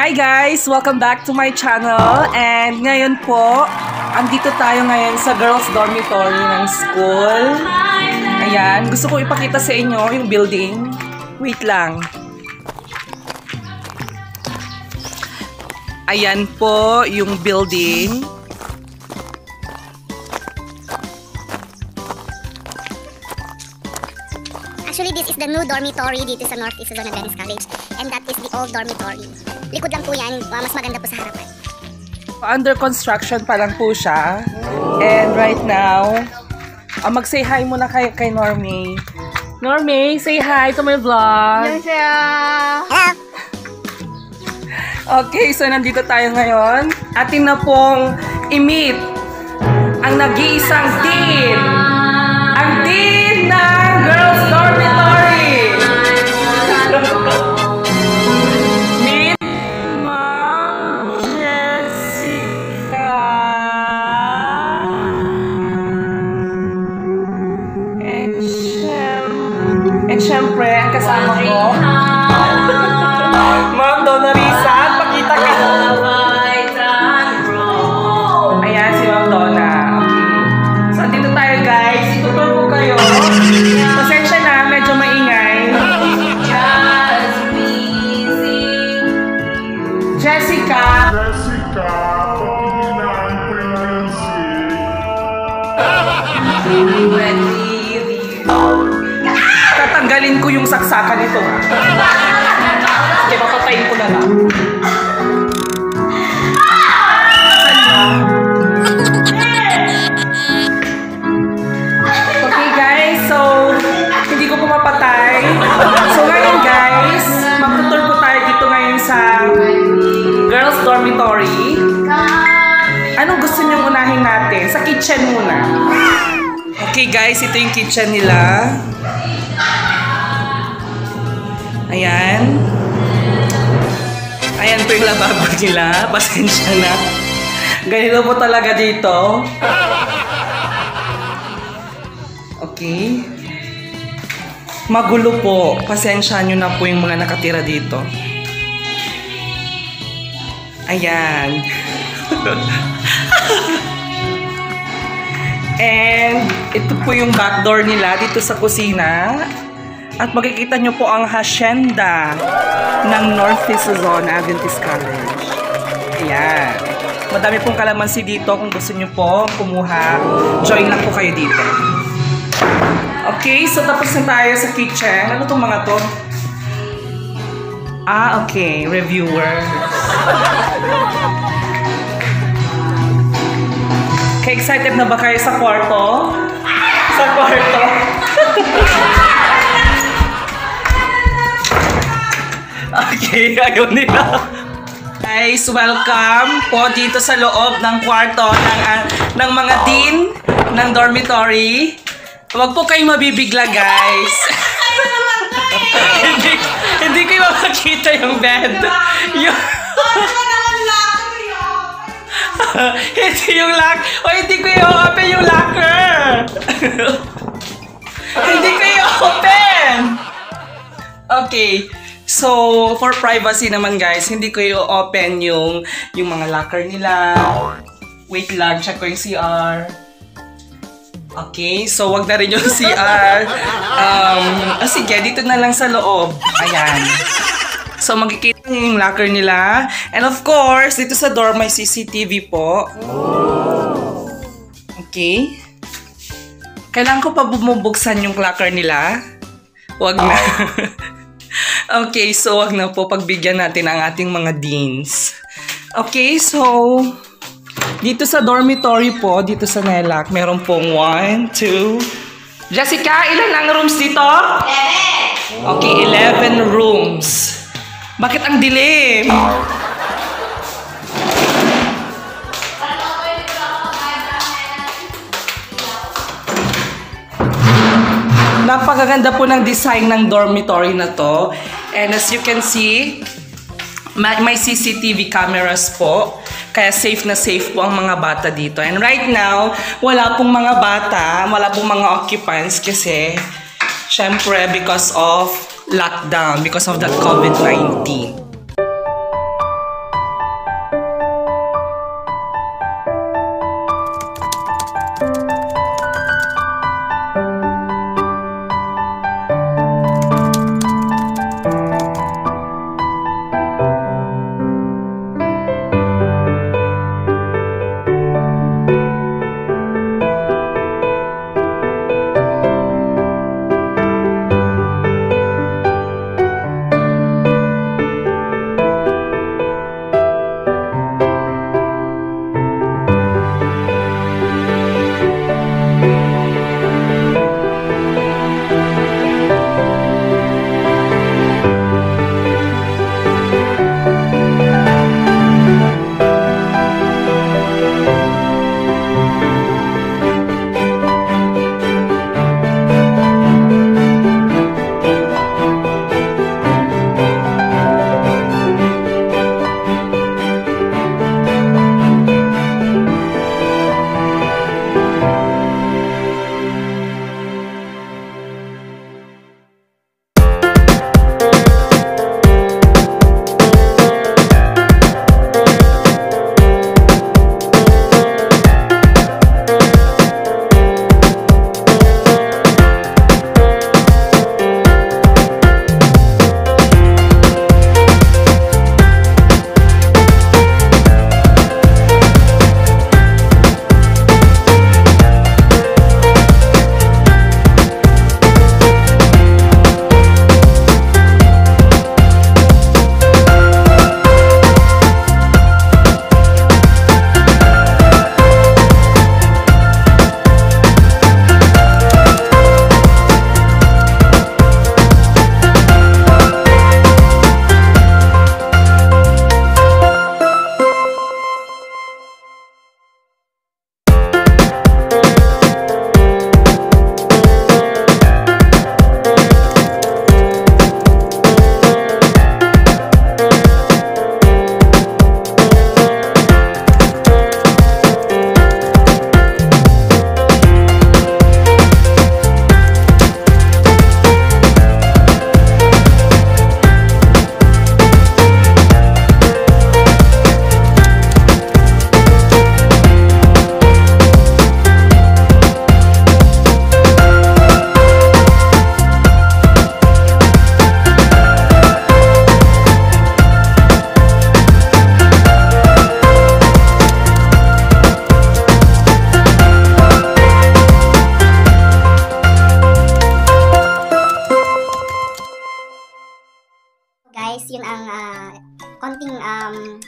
Hi guys! Welcome back to my channel. And ngayon po, andito tayo ngayon sa girls dormitory ng school. Ayan, gusto ko ipakita sa inyo yung building. Wait lang. Ayan po yung building. Actually, this is the new dormitory dito sa North Isabela Venice College. And that is the old dormitory. Likod lang po yan. Mas maganda po sa harapan. Under construction pa lang po siya. And right now, mag-say hi muna kay Normie. Normie, say hi to my vlog. Hello! Okay, so nandito tayo ngayon. Atin na pong i-meet ang nag-iisang dean. Ang dean ng girls dormitory. Meet Ma'am Jessica. And syempre, ang kasama ko, Ma'am Donna Risa. Pakita ka. Ayan si Ma'am Donna. Okay. So, dito tayo guys. Tuturo ko kayo. Pasensya na, medyo maingay. Jessica. Patingin na ang pregnancy. Tatanggalin ko yung saksakan nito. Sige, papatayin ko na lang. Okay guys, so hindi ko pumapatay. So ngayon guys, magtutur po tayo dito ngayon sa girls dormitory. Anong gusto niyong unahin natin? Sa kitchen muna. Okay guys, ito yung kitchen nila. Ayan. Ayan po yung lababo nila. Pasensya na. Ganito po talaga dito. Okay. Magulo po. Pasensya nyo na po yung mga nakatira dito. Ayan. And ito po yung back door nila dito sa kusina. At makikita nyo po ang hacienda ng North Isabela Adventist College. Ayan. Madami pong kalamansi dito. Kung gusto nyo po kumuha, join lang po kayo dito. Okay, so tapos na tayo sa kitchen. Ano itong mga to? Ah, okay. Reviewers. Okay, excited na ba kayo sa kwarto? Sa kwarto? Okay, ayaw nila. Guys, welcome po dito sa loob ng kwarto ng mga dean ng dormitory. Huwag po kayong mabibigla, guys. hindi ko makakita yung bed. Hindi yung lock. O, hindi ko i-open yung locker. Hindi ko i-open. Okay. So, for privacy naman guys, hindi ko i-open yung mga locker nila. Wait lang, check ko yung CR. Okay, so wag na rin yung CR. Sige, dito na lang sa loob. Ayan. So, magkikita yung locker nila. And of course, dito sa door may CCTV po. Okay. Kailangan ko pa bumubuksan yung locker nila? Wag na. Okay, so wag na po, pagbigyan natin ang ating mga deans. Okay, so dito sa dormitory po, dito sa NELAC, meron pong 1, 2... Jessica, ilan ang rooms dito? 11! Okay, 11 rooms. Bakit ang dilim? Napakaganda po ng design ng dormitory na to. And as you can see, may CCTV cameras po. Kaya safe na safe po ang mga bata dito. And right now, wala pong mga bata, wala pong mga occupants kasi syempre because of lockdown, because of the COVID-19.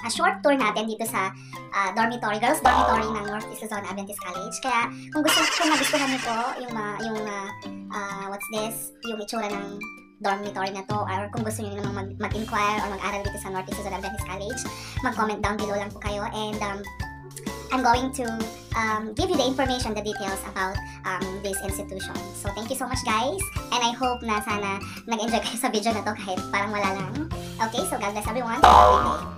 short tour natin dito sa dormitory, girls dormitory ng North East Luzon Adventist College. Kaya kung nagustuhan niyo po yung what's this, yung itsura ng dormitory na to, or kung gusto niyo namang mag-inquire or mag-aral dito sa North East Luzon Adventist College, mag-comment down below lang po kayo, and I'm going to give you the information, the details about this institution. So thank you so much guys, and I hope na sana nag-enjoy kayo sa video na to kahit parang wala lang. Okay, so God bless everyone. Have a great day.